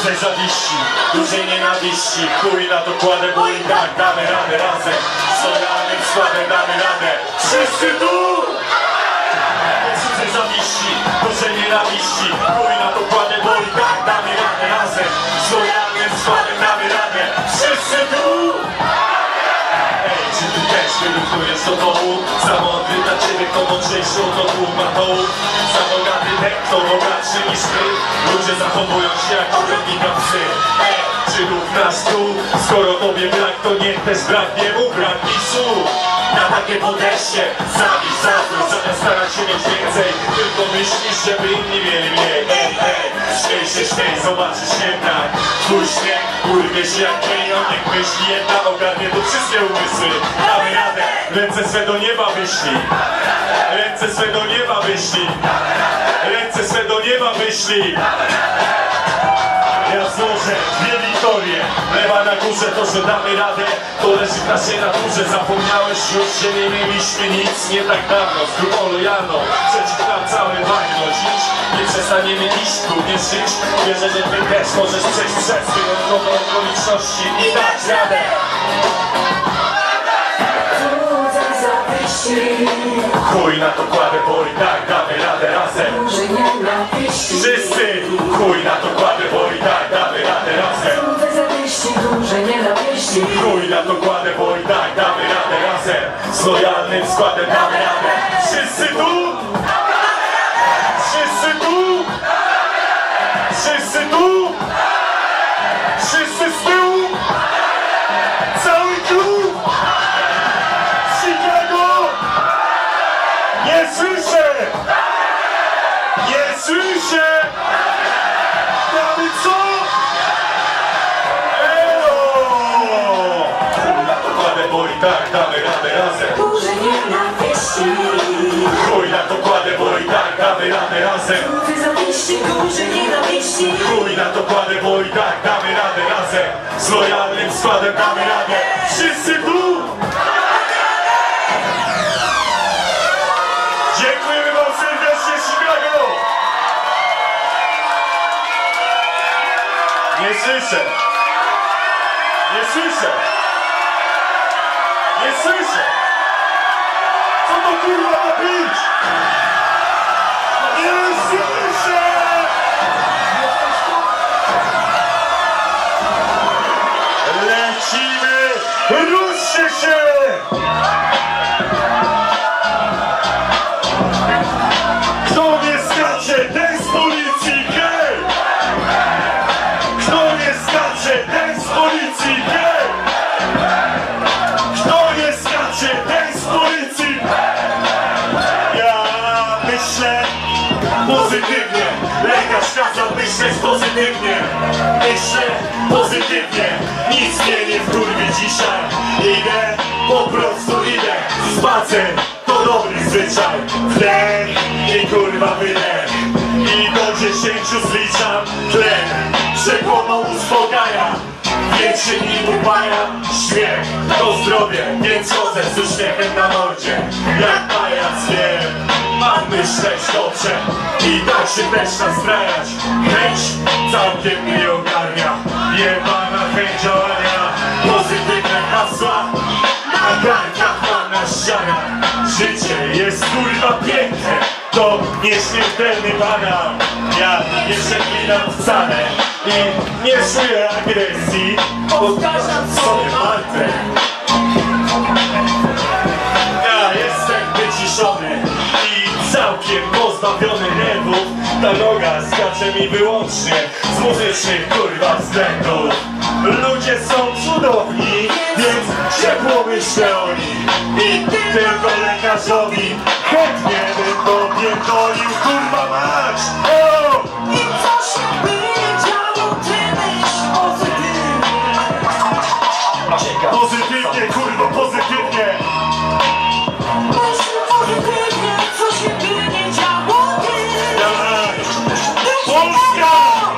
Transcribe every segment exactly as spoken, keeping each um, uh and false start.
Dużej zawiści, dużej nienawiści. Chuj na to kładę, bo i tak damy radę razem. Z lojalnym składem damy radę. Wszyscy tu! Dużej zawiści, dużej nienawiści. Chuj na to kładę, bo i tak damy radę razem. Z lojalnym składem damy radę. Wszyscy tu! Ej, czy ty też wyruchujesz do dołu? Za mądry dla ciebie, kto mądrzejszy od dwóch matołów. Za bogaty ten, kto bogatszy niż ty. Ludzie zachowują się jak urzędnika psy. Ej, czy równasz tu? Skoro tobie brak, to nie też braknie mu brakni słów. Na takie podejście zawisz, zazdrość, zamiast starać się mieć więcej. Tylko myślisz, żeby inni mieli mniej. Ej, ej, śmiej się, śmiej, zobaczysz jednak. Twój śmiech urwie się jak pieniądz. Niech myśli jedna, ogarnie tu wszystkie umysły. Damy radę, ręce swe do nieba wyślij. Ręce swe do nieba wyślij. Ręce swe do nieba wyślij. Ja złożę dwie wiktorie. Lewa na górze, to że damy radę, to leży w naszej naturze. Zapomniałeś już, że nie mieliśmy nic nie tak dawno. Z grubą lojalną, przeciw nam cały bagno. Dziś nie przestaniemy iść, również żyć. Wierzę, że ty też możesz przejść przez wyjątkowe okoliczności i dać radę. Chuj na to kładę, bo i tak damy radę razem. Wszyscy! Chuj na to kładę, bo i tak damy radę razem. Chuj na to kładę, bo i tak damy radę razem. Z lojalnym składem damy radę. Wszyscy tu! Wszyscy tu! Wszyscy tu! Wszyscy z tyłu! Cały klub! Chicago! Nie słyszę! Nie słyszę! Damy co? Elo! Chuj na to kładę, bo i tak damy radę razem. Duże nienawiści. Chuj na to kładę, bo i tak damy radę razem. Duże zawiści, duże nienawiści. Chuj na to kładę, bo i tak damy radę razem. Z lojalnym składem damy radę. Wszyscy tu! Dziękujemy wam serdecznie, Chicago! Nie słyszę! Nie słyszę! Nie słyszę! Co to kurwa ma być? Nie słyszę! Lecimy! Ruszcie się! Kto nie skacze, ten z policji, hej! Kto nie skacze, ten z policji, hej! Kto nie skacze, ten z policji! Ja myślę pozytywnie, lekarz kazał myśleć pozytywnie. Myślę pozytywnie, nic mnie nie wkurwi dzisiaj. Idę, po prostu idę, spacer to dobry zwyczaj. Tlen i kurwa wydech, i do dziesięciu zliczam tlen. Przekłamał uspokaja, większy niż upaja. Śmiech to zdrowie, więc chodzę z uśmiechem na mordzie. Jak pajac wiem, mam myśleć dobrze i tak się też nastrajać. Chęć całkiem mnie ogarnia, jebana chęć działania. Pozytywne hasła na karkach mam na ścianach. Życie jest kurwa piękne, to nieśmiertelny banan. Ja nie przeklinam wcale i nie czuję agresji. Powtarzam sobie mantrę. Ja jestem wyciszony i całkiem pozbawiony nerwów. Ta noga skacze mi wyłącznie z muzycznych kurwa względów. Ludzie są cudowni, więc ciepło myślę o nich. I tylko lekarzowi chętnie bym popierdolił kurwa mać. O! I co się by nie działo, ty myśl pozytywnie. Pozytywnie, kurwa, pozytywnie. Myśl pozytywnie, co się by nie działo, ty. Tak. Polska!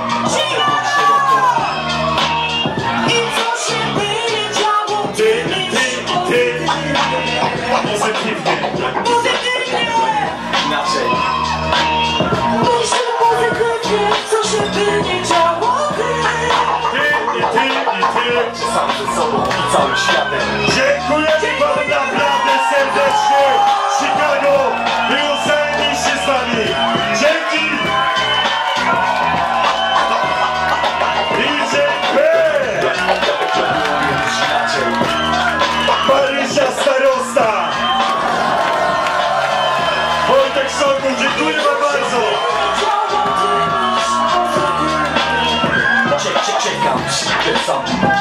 I co się by nie działo, Ty, ty, ty. Pozytywnie. pozytywnie. Inaczej. Myśl pozytywnie, co się by nie działo, ty. Ty sam.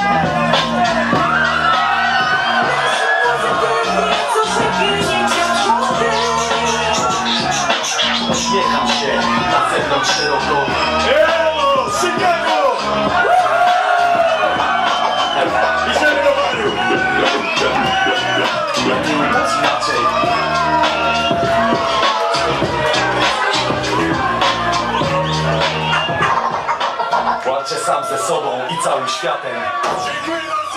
Uśmiecham się na zewnątrz szeroko. Elo, Chicago! I żegnowaniu! Jak nie ubrać inaczej. Płaczę sam ze sobą i całym światem. Dziękuję.